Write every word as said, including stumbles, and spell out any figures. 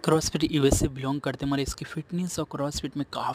CrossFit US से belong करते हैं, मगर इसकी फ़िटनेस और क्रॉसफिट में काफ़ी